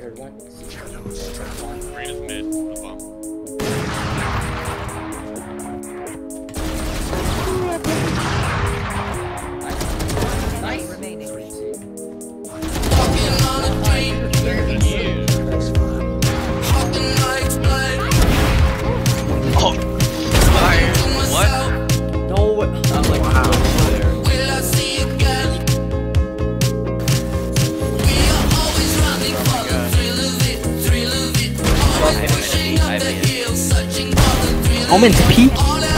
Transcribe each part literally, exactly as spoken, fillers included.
Heard one. Green is mid. The bomb. Nice. Remaining. Oh! Fire. What? No, I'm like, wow. There. Omen's peak.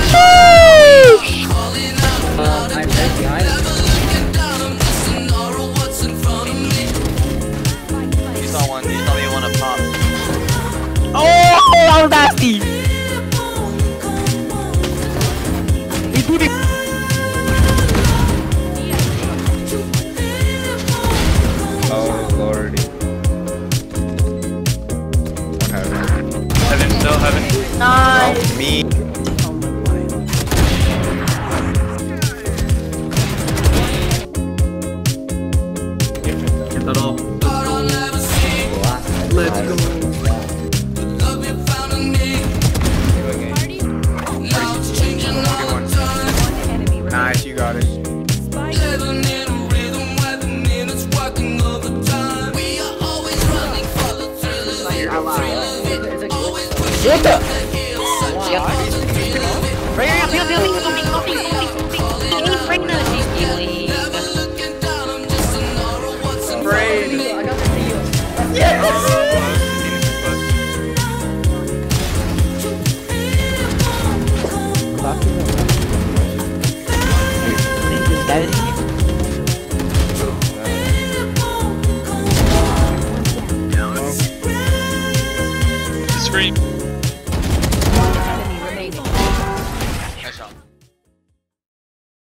Uh, I'm right behind. You saw one. You saw me want to pop. Oh, that was nasty. He put it. Oh lordy. Heaven. Heaven, no heaven. Nice. Oh, me. Get that off. Let's go. Nice, you got it. What the? Right here, feel, feel, feel, feel, feel, feel, feel, feel, bring the healing. Brady. I got to see you. Scream.